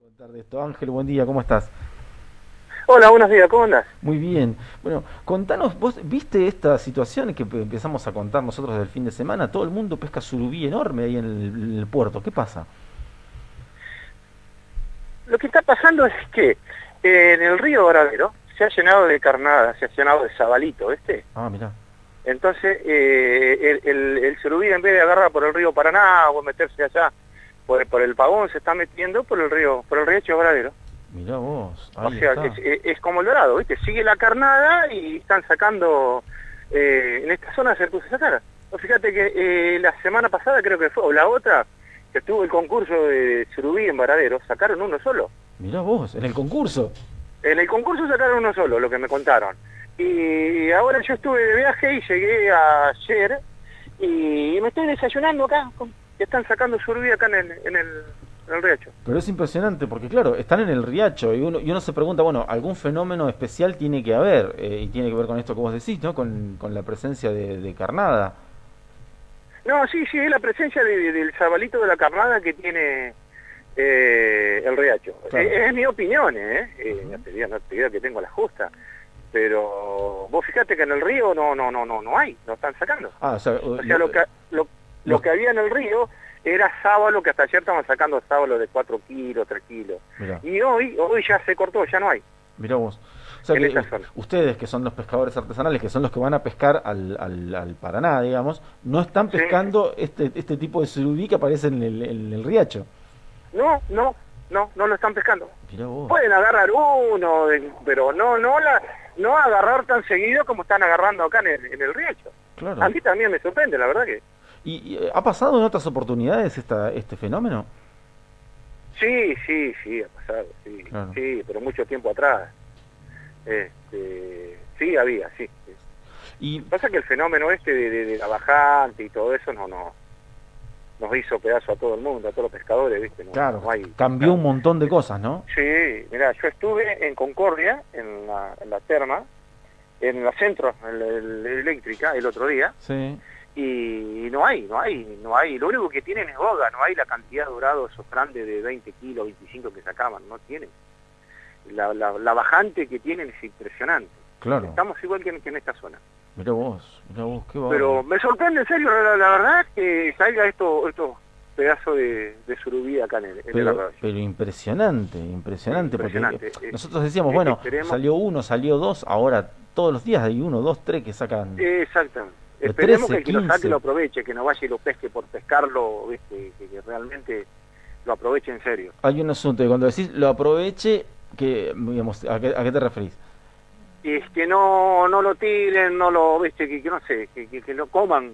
Contar de esto. Ángel, buen día, ¿cómo estás? Hola, buenos días, ¿cómo andás? Muy bien. Bueno, contanos, vos viste esta situación que empezamos a contar nosotros del fin de semana. Todo el mundo pesca surubí enorme ahí en el puerto. ¿Qué pasa? Lo que está pasando es que en el río Varadero se ha llenado de carnada, se ha llenado de sabalito, ¿viste? Ah, mirá. Entonces el surubí, en vez de agarrar por el río Paraná o meterse allá por el Pagón, se está metiendo por el riacho Varadero. Mirá vos, O ahí sea, está. es como el dorado, ¿viste? Sigue la carnada y están sacando, en esta zona se puso a sacar. Vos fíjate que la semana pasada creo que fue, o la otra, que estuvo el concurso de surubí en Varadero, sacaron uno solo. Mirá vos, en el concurso. En el concurso sacaron uno solo, lo que me contaron. Y ahora yo estuve de viaje y llegué ayer y me estoy desayunando acá, que están sacando surubí acá en el riacho. Pero es impresionante porque, claro, están en el riacho y uno se pregunta, bueno, algún fenómeno especial tiene que haber y tiene que ver con esto que vos decís, ¿no? Con la presencia de carnada. No, sí, sí, es la presencia del sabalito de la carnada que tiene el riacho. Claro. Es mi opinión, ¿eh? Ujú. No te digo que tengo la justa, pero vos fíjate que en el río no hay, no están sacando. Ah, o sea, O sea, lo los- que había en el río era sábalo, que hasta ayer estaban sacando sábalo de 4 kilos, 3 kilos. mirá. Y hoy ya se cortó, ya no hay Mirá vos. O sea en que esa zona. ustedes, que son los pescadores artesanales, que son los que van a pescar al Paraná, digamos, no están Sí. pescando este tipo de surubí que aparece en el riacho. No lo están pescando. Mirá vos. Pueden agarrar uno, pero no agarrar tan seguido como están agarrando acá en el riacho. A Claro. mí también me sorprende, la verdad que. ¿Y ha pasado en otras oportunidades este fenómeno? Sí, ha pasado, sí, Claro. sí, pero mucho tiempo atrás. Sí, había, sí. Y Pasa que el fenómeno este de la bajante y todo eso nos hizo pedazo a todo el mundo, a todos los pescadores, ¿viste? claro, No hay. cambió un montón de cosas, ¿no? Sí, mirá, yo estuve en Concordia, en la terma, en la centro, eléctrica, el otro día, Sí. y no hay. Lo único que tienen es boga, no hay la cantidad de dorados esos grandes de 20 kilos, 25 que sacaban, no tienen. La bajante que tienen es impresionante. Claro. Estamos igual que en esta zona. Mirá vos, qué Pero bárbaro. me sorprende en serio, la verdad, que salga estos pedazos de surubí acá en el arroyo. Pero impresionante, impresionante, porque Impresionante. nosotros decíamos, bueno, Esperemos. salió uno, salió dos, ahora todos los días hay uno, dos, tres que sacan Exactamente. de Esperemos 13, que el que lo saque 15. lo aproveche, que no vaya y lo pesque por pescarlo, ¿viste? Que realmente lo aproveche en serio. Hay un asunto y cuando decís lo aproveche, que, digamos, ¿a qué te referís? Y es que no lo tiren, no lo, ¿viste? Que no sé, que lo coman,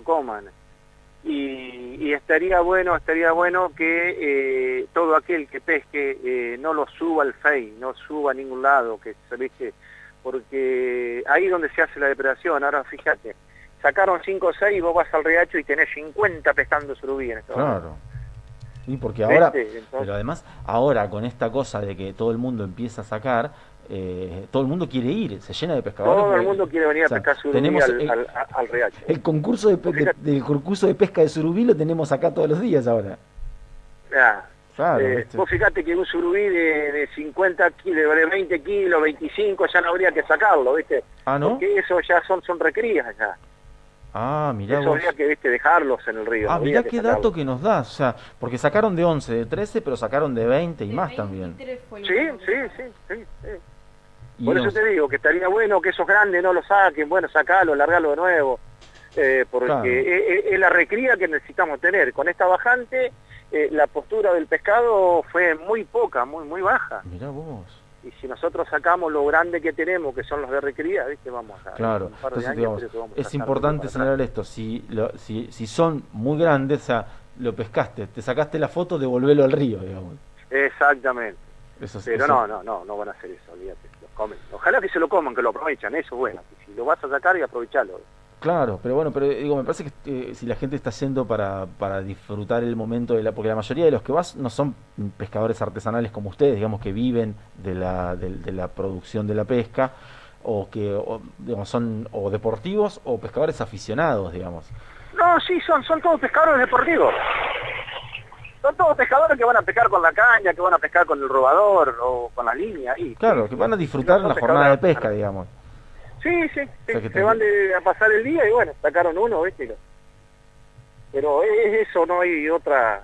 Y estaría bueno que todo aquel que pesque no lo suba al Face, no suba a ningún lado, que se viste, porque ahí es donde se hace la depredación. Ahora fíjate, sacaron 5 o 6 y vos vas al riacho y tenés 50 pescando surubí en este momento. Claro. Sí, porque ahora, ¿Viste? Entonces, pero además, ahora con esta cosa de que todo el mundo empieza a sacar, todo el mundo quiere ir, se llena de pescadores. todo el porque, mundo quiere venir o a sea, pescar surubí tenemos al riacho. el concurso Vos fíjate, del concurso de pesca de surubí lo tenemos acá todos los días ahora. ah, Claro, ¿viste? vos fíjate que un surubí de 50 kilos, de 20 kilos, 25, ya no habría que sacarlo, ¿viste? Ah, ¿no? Porque eso ya son recrías ya. Ah, mirá Eso vos. habría que, ¿viste? Dejarlos en el río. Ah, no mirá habría que qué sacarlos. dato que nos das. O sea, porque sacaron de 11, de 13, pero sacaron de 20 y De más también. 23 fue el Sí, último que sí, sacaron. sí. Y Por eso nos- te digo que estaría bueno que esos grandes no lo saquen, bueno, sacalo, largalo de nuevo, porque Claro. es la recría que necesitamos tener. Con esta bajante, la postura del pescado fue muy poca, muy baja. Mirá vos. Y si nosotros sacamos lo grande que tenemos, que son los de recría, ¿viste? Vamos a Claro. en un par de Entonces, años digamos, creo que vamos a es sacar importante para atrás. señalar esto. Si son muy grandes, o sea, lo pescaste, te sacaste la foto, devolvelo al río, digamos. Exactamente. Pero Eso- no van a hacer eso, olvídate, los comen. Ojalá que se lo coman, que lo aprovechan, eso es bueno. Si lo vas a sacar y aprovechalo. Claro, pero bueno, pero digo, me parece que si la gente está yendo para disfrutar el momento porque la mayoría de los que vas no son pescadores artesanales como ustedes, digamos, que viven de la producción de la pesca, digamos, son o deportivos o pescadores aficionados, digamos. No, sí, son todos pescadores deportivos. Son todos pescadores que van a pescar con la caña, que van a pescar con el robador o con la línea ahí. Claro, que van a disfrutar No la son jornada de pescadores. pesca, digamos. Sí, sí, O sea que se van a pasar el día y bueno, sacaron uno, ¿viste? Pero es eso, no hay otra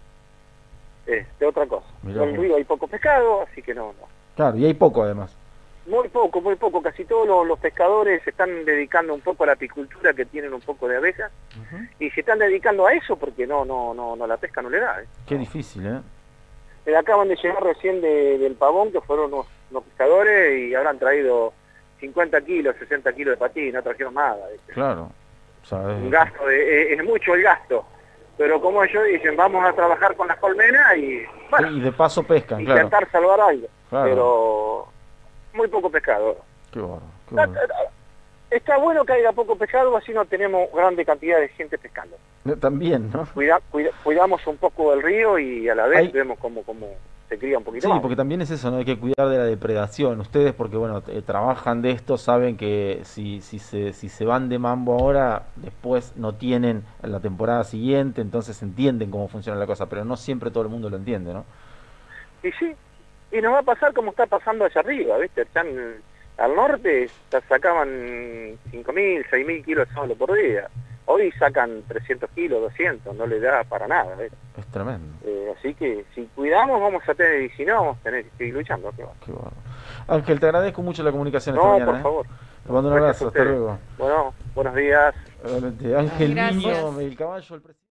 otra cosa. Mirá En el vos. río hay poco pescado, así que no. Claro, y hay poco además. Muy poco. Casi todos los pescadores se están dedicando un poco a la apicultura, que tienen un poco de abejas, y se están dedicando a eso porque no la pesca no le da. Qué difícil, ¿eh? Acaban de llegar recién del Pavón, que fueron unos pescadores y habrán traído 50 kilos, 60 kilos de patín, no trajeron nada. ¿Viste? Claro. O sea, Un gasto, es mucho el gasto. Pero como ellos dicen, vamos a trabajar con las colmenas y, bueno, y de paso pescan, claro. intentar salvar algo. Claro. Pero muy poco pescado. Qué bueno, qué bueno. Está bueno que haya poco pescado, así no tenemos grande cantidad de gente pescando. También, ¿no? Cuidamos un poco el río y a la vez Hay... vemos cómo se cría un poquito Sí, más. porque también es eso, ¿no? Hay que cuidar de la depredación. Ustedes, porque bueno, trabajan de esto, saben que si se van de mambo ahora, después no tienen la temporada siguiente, entonces entienden cómo funciona la cosa, pero no siempre todo el mundo lo entiende, ¿no? Y sí, y nos va a pasar como está pasando allá arriba, ¿viste? Están al norte sacaban 5.000, 6.000 kilos de sable por día. Hoy sacan 300 kilos, 200, no le da para nada, ¿ves? Es tremendo. Así que si cuidamos vamos a tener, y si no vamos a tener que seguir luchando. Qué bueno. Ángel, te agradezco mucho la comunicación esta No, mañana. por favor. Te mando un Gracias abrazo, a hasta ustedes. luego. Bueno, buenos días. Realmente, Ángel Gracias. Niño, el caballo, el presidente.